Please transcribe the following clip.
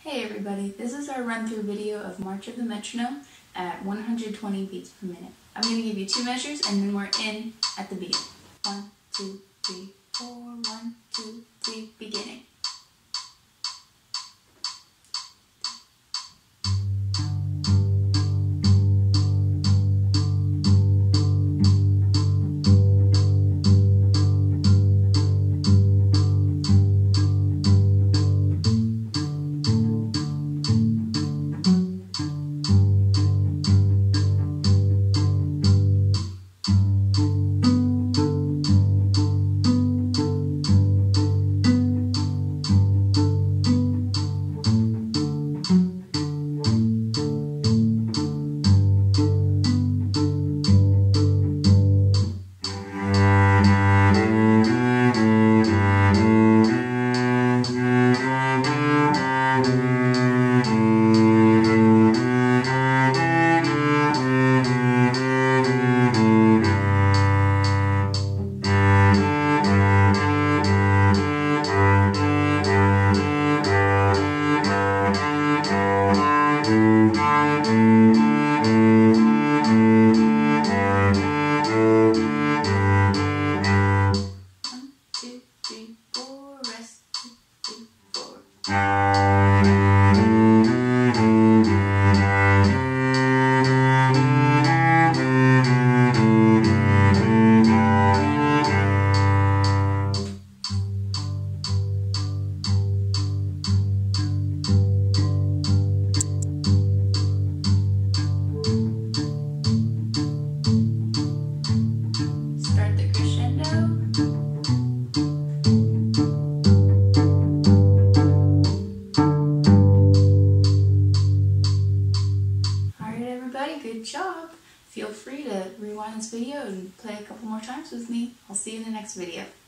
Hey everybody, this is our run-through video of March of the Metronome at 120 beats per minute. I'm going to give you two measures and then we're in at the beginning. 1, 2, 3, 4, 1, 2, 3, beginning. Good job! Feel free to rewind this video and play a couple more times with me. I'll see you in the next video.